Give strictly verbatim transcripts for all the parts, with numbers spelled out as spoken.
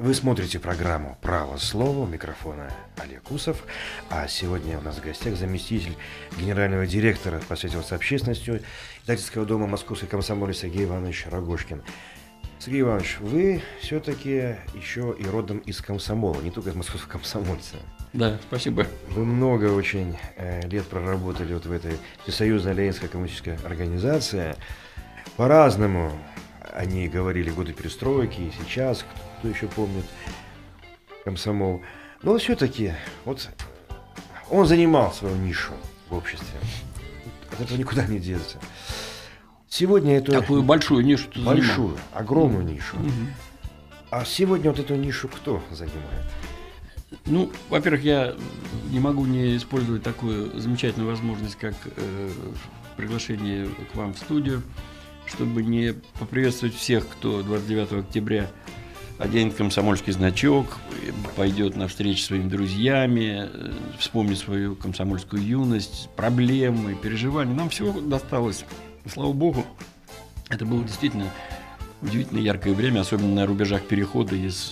Вы смотрите программу «Право слова», у микрофона Олег Усов, а сегодня у нас в гостях заместитель генерального директора по связям с общественностью издательского дома «Московской комсомолец» Сергей Иванович Рогожкин. Сергей Иванович, вы все-таки еще и родом из комсомола, не только из московского комсомольца. Да, спасибо. Вы много очень э, лет проработали вот в этой Всесоюзной Ленинской коммунистической организации. По-разному они говорили годы перестройки и сейчас, кто еще помнит комсомол. Но все-таки вот он занимал свою нишу в обществе. От этого никуда не деться. Сегодня эту... Такую большую нишу ты Большую, занимал. огромную нишу. Угу. А сегодня вот эту нишу кто занимает? Ну, во-первых, я не могу не использовать такую замечательную возможность, как э, приглашение к вам в студию, чтобы не поприветствовать всех, кто двадцать девятого октября оденет комсомольский значок, пойдет на встречу с своими друзьями, вспомнит свою комсомольскую юность, проблемы, переживания. Нам всего досталось, слава богу. Это было действительно удивительно яркое время, особенно на рубежах перехода из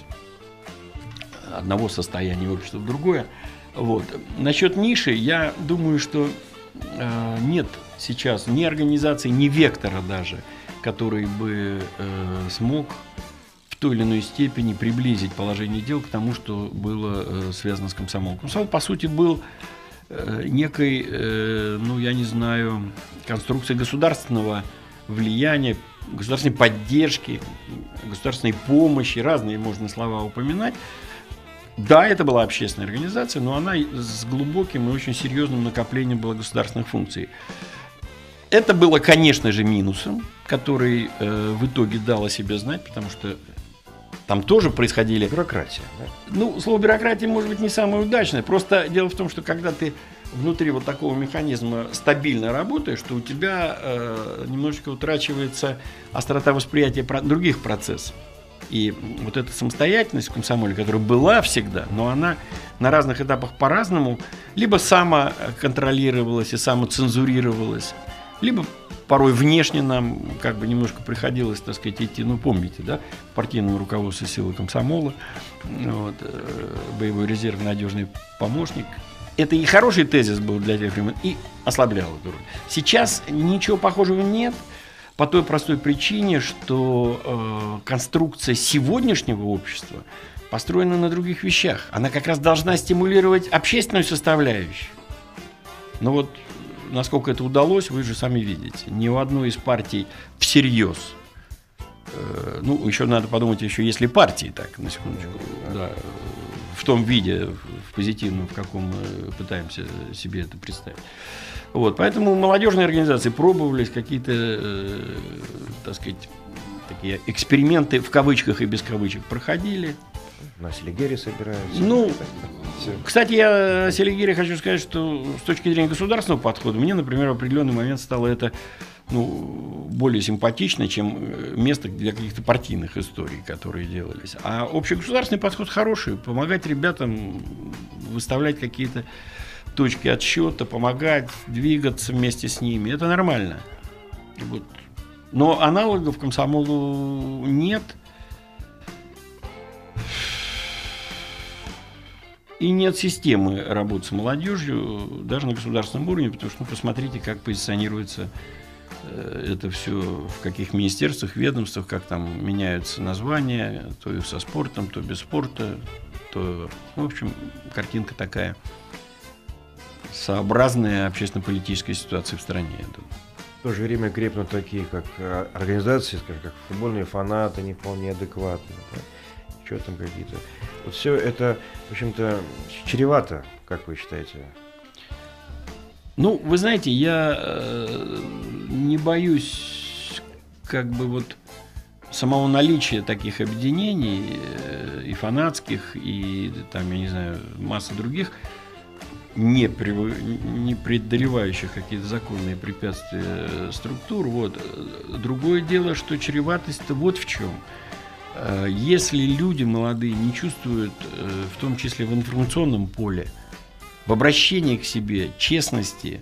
одного состояния общества в другое. Вот. Насчет ниши, я думаю, что э, нет сейчас ни организации, ни вектора даже, который бы э, смог в той или иной степени приблизить положение дел к тому, что было э, связано с комсомолом. Комсомол, по сути, был э, некой, э, ну, я не знаю, конструкцией государственного влияния, государственной поддержки, государственной помощи, разные можно слова упоминать. Да, это была общественная организация, но она с глубоким и очень серьезным накоплением была государственных функций. Это было, конечно же, минусом, который э, в итоге дал о себе знать, потому что там тоже происходили... Бюрократия, да? Ну, слово бюрократия может быть не самое удачное. Просто дело в том, что когда ты внутри вот такого механизма стабильно работаешь, что у тебя э, немножечко утрачивается острота восприятия про- других процессов. И вот эта самостоятельность в комсомоле, которая была всегда, но она на разных этапах по-разному либо самоконтролировалась и самоцензурировалась, либо порой внешне нам как бы немножко приходилось, так сказать, идти, ну, помните, да, партийному руководству силы комсомола, вот, боевой резерв, надежный помощник. Это и хороший тезис был для тех времен, и ослаблял эту роль. Сейчас ничего похожего нет, по той простой причине, что э, конструкция сегодняшнего общества построена на других вещах. Она как раз должна стимулировать общественную составляющую. Но вот насколько это удалось, вы же сами видите. Ни у одной из партий всерьез. Э, ну, еще надо подумать, еще если партии, так, на секундочку, да, в том виде, в позитивном, в каком мы пытаемся себе это представить. Вот, поэтому молодежные организации пробовались какие-то, э, так сказать, такие эксперименты в кавычках и без кавычек проходили. На Селигере собираются. Ну, все. Кстати, я о Селигере хочу сказать, что с точки зрения государственного подхода, мне, например, в определенный момент стало это, ну, более симпатично, чем место для каких-то партийных историй, которые делались. А общегосударственный подход хороший, помогать ребятам выставлять какие-то точки отсчета, помогать, двигаться вместе с ними. Это нормально. Вот. Но аналогов комсомолу нет. И нет системы работы с молодежью даже на государственном уровне, потому что, ну, посмотрите, как позиционируется э, это все, в каких министерствах, ведомствах, как там меняются названия, то со спортом, то без спорта, то, в общем, картинка такая сообразная общественно-политической ситуации в стране. В то же время крепнут такие, как организации, скажем, как футбольные фанаты, не вполне адекватные, да? Что там какие-то. Вот все это, в общем-то, чревато, как вы считаете? Ну, вы знаете, я э, не боюсь как бы вот самого наличия таких объединений, э, и фанатских, и там, я не знаю, масса других, не, при, не преодолевающих какие-то законные препятствия структур. Вот. Другое дело, что чреватость-то вот в чем. Если люди молодые не чувствуют, в том числе в информационном поле, в обращении к себе честности,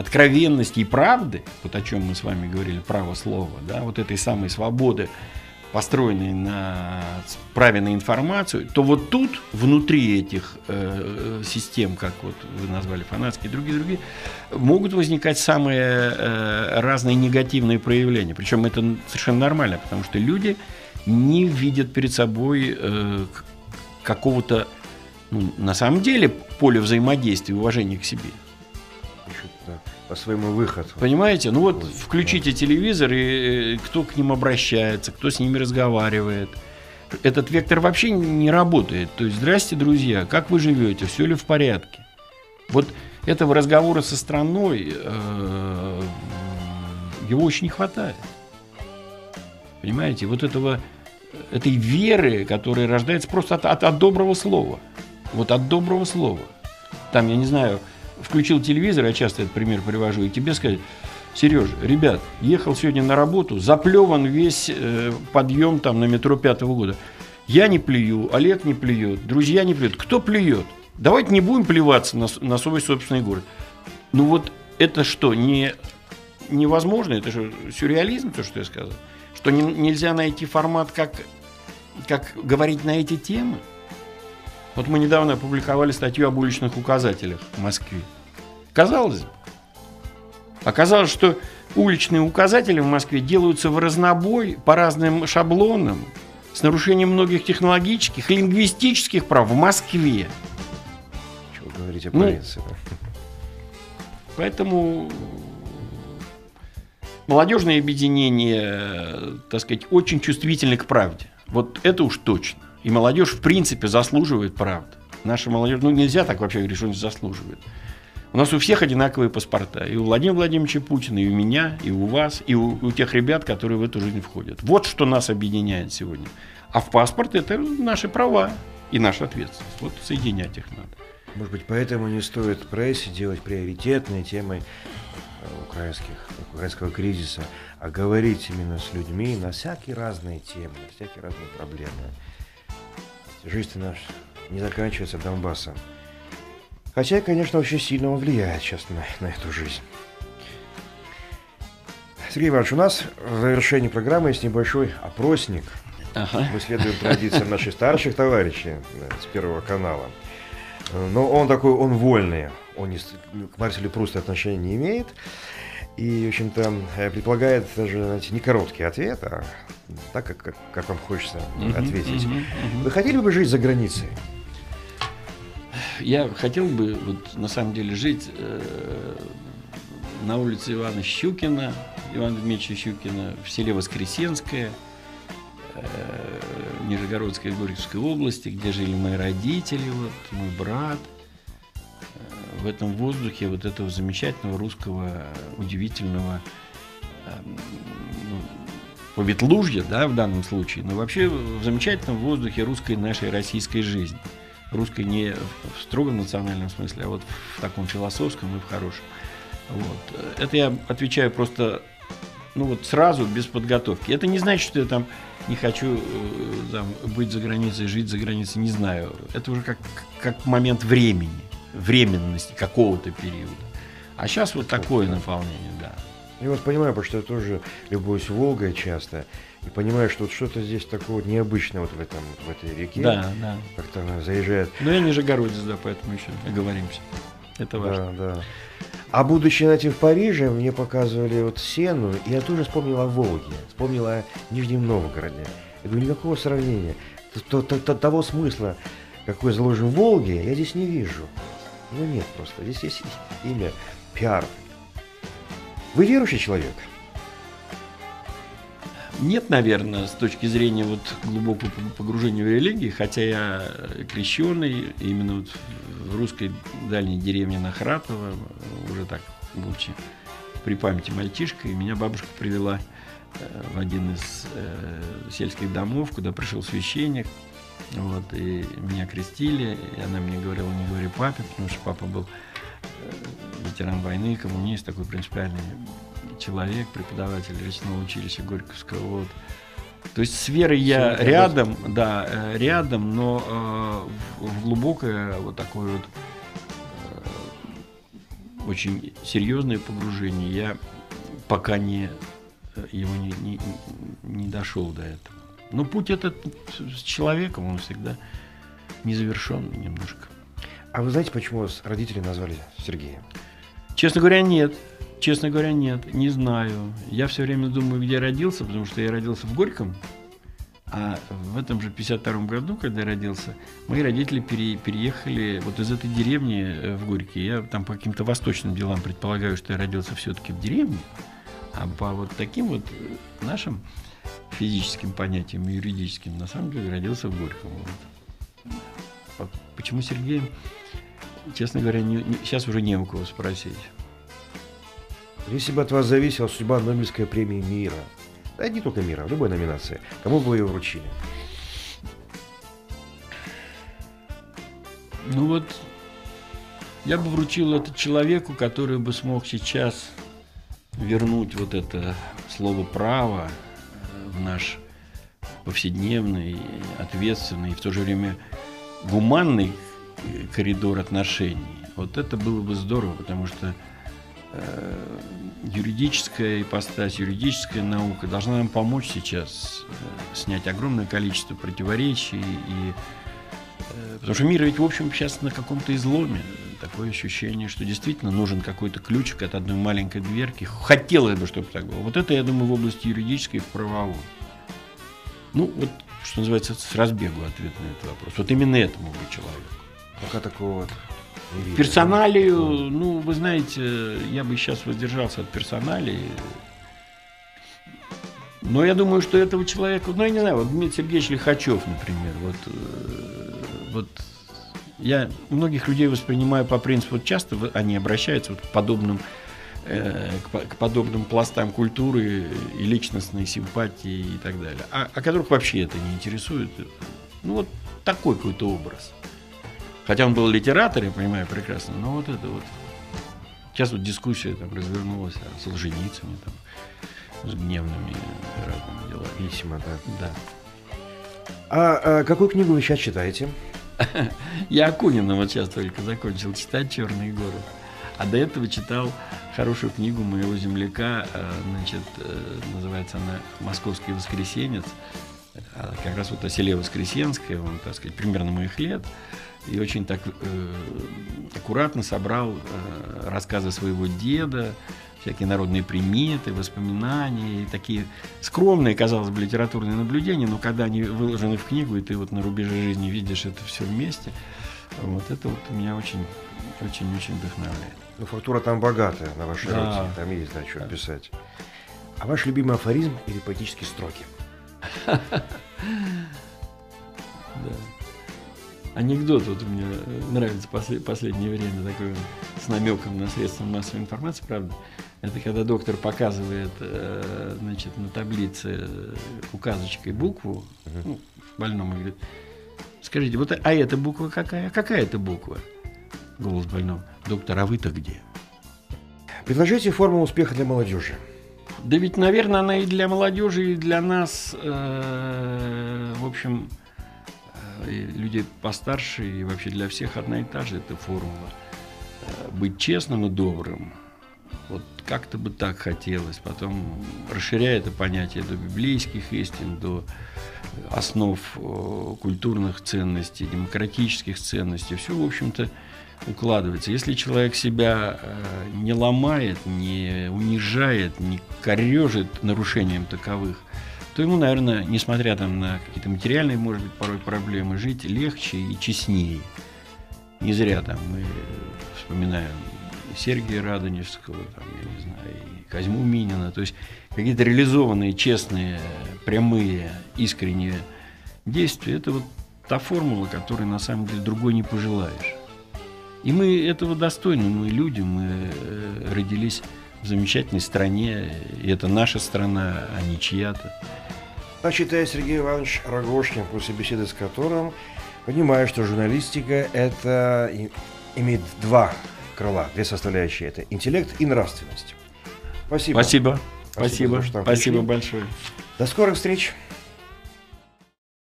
откровенности и правды, вот о чем мы с вами говорили, право слова, да, вот этой самой свободы построенные на праве на информацию, то вот тут, внутри этих э, систем, как вот вы назвали фанатские и другие, другие, могут возникать самые э, разные негативные проявления. Причем это совершенно нормально, потому что люди не видят перед собой э, какого-то, ну, на самом деле, поля взаимодействия, уважения к себе. По своему выходу. Понимаете? Ну вот включите телевизор, и кто к ним обращается, кто с ними разговаривает. Этот вектор вообще не работает. То есть, здрасте, друзья, как вы живете, все ли в порядке? Вот этого разговора со страной, э, его очень не хватает. Понимаете? Вот этого, этой веры, которая рождается просто от, от, от доброго слова. Вот от доброго слова. Там, я не знаю... Включил телевизор, я часто этот пример привожу, и тебе сказать: Сереж, ребят, ехал сегодня на работу, заплеван весь э, подъем там на метро пятого года. Я не плюю, Олег не плюет, друзья не плюют. Кто плюет? Давайте не будем плеваться на, на свой собственный город. Ну вот это что, не, невозможно? Это же сюрреализм, то, что я сказал. Что не, нельзя найти формат, как, как говорить на эти темы? Вот мы недавно опубликовали статью об уличных указателях в Москве. Казалось бы. Оказалось, что уличные указатели в Москве делаются в разнобой по разным шаблонам, с нарушением многих технологических и лингвистических прав в Москве. Что вы говорите о полиции? Ну, поэтому молодежные объединения, так сказать, очень чувствительны к правде. Вот это уж точно. И молодежь, в принципе, заслуживает правды. Наша молодежь, ну, нельзя так вообще говорить, что не заслуживает. У нас у всех одинаковые паспорта. И у Владимира Владимировича Путина, и у меня, и у вас, и у, у тех ребят, которые в эту жизнь входят. Вот что нас объединяет сегодня. А в паспорт это наши права и наша ответственность. Вот соединять их надо. Может быть, поэтому не стоит прессе делать приоритетной темой украинских, украинского кризиса, а говорить именно с людьми на всякие разные темы, на всякие разные проблемы. Жизнь наша не заканчивается Донбассом. Хотя, конечно, очень сильно он влияет сейчас на, на эту жизнь. Сергей Иванович, у нас в завершении программы есть небольшой опросник. Ага. Мы следуем традициям наших старших товарищей, да, с Первого канала. Но он такой, он вольный. Он не, к Марселю Прусту отношения не имеет. И, в общем-то, предполагает даже, знаете, не короткий ответ, а так, как, как, как вам хочется uh-huh, ответить. Uh-huh, uh-huh. Вы хотели бы жить за границей? Я хотел бы, вот, на самом деле, жить э, на улице Ивана Щукина, Ивана Дмитриевича Щукина, в селе Воскресенское, э, Нижегородской и Горьковской области, где жили мои родители, вот, мой брат. В этом воздухе вот этого замечательного русского, удивительного, ну, Ветлужья, да, в данном случае, но вообще в замечательном воздухе русской нашей российской жизни. Русской не в строгом национальном смысле, а вот в таком философском и в хорошем. Вот. Это я отвечаю просто, ну вот сразу, без подготовки. Это не значит, что я там не хочу там, быть за границей, жить за границей, не знаю. Это уже как, как момент времени. Временности какого-то периода. А сейчас вот такое наполнение, да. Я вас понимаю, потому что я тоже любуюсь Волгой часто, и понимаю, что вот что-то здесь такого необычного вот в, этом, в этой реке. Да, да. Как-то она заезжает. Ну, я нижегородец, да, поэтому еще оговоримся. Это важно. Да, да. А будучи, знаете, в Париже, мне показывали вот Сену, и я тоже вспомнил о Волге, вспомнил о Нижнем Новгороде. Я говорю, никакого сравнения. Того смысла, какой заложен в Волге, я здесь не вижу. Ну нет просто. Здесь есть имя пиар. Вы верующий человек? Нет, наверное, с точки зрения вот глубокого погружения в религию, хотя я крещеный, именно вот в русской дальней деревне Нахратово, уже так, будучи при памяти мальчишкой, меня бабушка привела в один из э, сельских домов, куда пришел священник. Вот, и меня крестили, и она мне говорила, не говори папе, потому что папа был ветеран войны, коммунист, такой принципиальный человек, преподаватель лесного училища Горьковского. Вот. То есть с верой я Все рядом, да, рядом, но э, в глубокое вот такое вот э, очень серьезное погружение я пока не его не, не, не дошел до этого. Но путь этот с человеком, он всегда незавершенный немножко. А вы знаете, почему вас родители назвали Сергеем? Честно говоря, нет. Честно говоря, нет. Не знаю. Я все время думаю, где я родился, потому что я родился в Горьком. А в этом же пятьдесят втором году, когда я родился, мои родители пере, переехали вот из этой деревни в Горький. Я там по каким-то восточным делам предполагаю, что я родился все-таки в деревне. А по вот таким вот нашим физическим понятиям, юридическим, на самом деле родился в Горьком. Вот. Почему Сергеем? Честно говоря, не, не, сейчас уже не у кого спросить. Если бы от вас зависела судьба Нобелевской премии мира, да не только мира, в любой номинации, кому бы вы ее вручили? Ну вот, я бы вручил это человеку, который бы смог сейчас вернуть вот это слово «право» в наш повседневный, ответственный и в то же время гуманный коридор отношений. Вот это было бы здорово, потому что э, юридическая ипостась, юридическая наука должна нам помочь сейчас э, снять огромное количество противоречий. И, э, потому что мир ведь, в общем, сейчас на каком-то изломе. Такое ощущение, что действительно нужен какой-то ключик от одной маленькой дверки. Хотелось бы, чтобы так было. Вот это, я думаю, в области юридической и в правовой. Ну, вот, что называется, с разбегу ответ на этот вопрос. Вот именно этому бы человеку. Пока такого вот не видно. Персоналию, ну, вы знаете, я бы сейчас воздержался от персоналии. Но я думаю, что этого человека, ну, я не знаю, вот Дмитрий Сергеевич Лихачев, например, вот, вот я многих людей воспринимаю по принципу, вот часто они обращаются вот к подобным, э, к, к подобным пластам культуры и личностной симпатии и так далее, а, а которых вообще это не интересует. Ну, вот такой какой-то образ. Хотя он был литератор, я понимаю прекрасно, но вот это вот. Сейчас вот дискуссия там развернулась о Солженицыне, там, с гневными разными делами. Письма, да. Да. А, а какую книгу вы сейчас читаете? Я Акунина вот сейчас только закончил читать «Черные горы». А до этого читал хорошую книгу моего земляка, значит, называется она «Московский воскресенец». Как раз вот о селе Воскресенское, он, так сказать, примерно моих лет. И очень так э, аккуратно собрал э, рассказы своего деда, всякие народные приметы, воспоминания, и такие скромные, казалось бы, литературные наблюдения, но когда они выложены в книгу, и ты вот на рубеже жизни видишь это все вместе, вот это вот меня очень, очень-очень вдохновляет. Ну, фактура там богатая на вашей Да. руки, там есть, да, что Да. писать. А ваш любимый афоризм или поэтические строки? Да. Анекдот вот у меня нравится после, последнее время, такой он, с намеком на средства массовой информации, правда. Это когда доктор показывает, э, значит, на таблице указочкой букву, ну, больному, и говорит: скажите, вот, а эта буква какая? Какая это буква? Голос больного: доктор, а вы-то где? Предложите формулу успеха для молодежи. Да ведь, наверное, она и для молодежи, и для нас, э, в общем, и людей постарше, и вообще для всех одна и та же эта формула. Быть честным и добрым. Вот как-то бы так хотелось. Потом, расширяя это понятие до библейских истин, до основ культурных ценностей, демократических ценностей, все, в общем-то, укладывается. Если человек себя не ломает, не унижает, не корежит нарушением таковых, то ему, наверное, несмотря там на какие-то материальные, может быть, порой проблемы, жить легче и честнее. Не зря там мы вспоминаем и Сергия Радонежского, там, я не знаю, и Козьму Минина. То есть какие-то реализованные, честные, прямые, искренние действия – это вот та формула, которой на самом деле другой не пожелаешь. И мы этого достойны, мы люди, мы родились в замечательной стране, и это наша страна, а не чья-то. Так считает Сергей Иванович Рогожкин, после беседы с которым понимаю, что журналистика это имеет два крыла, две составляющие. Это интеллект и нравственность. Спасибо. Спасибо. Спасибо. Спасибо, Спасибо большое. До скорых встреч.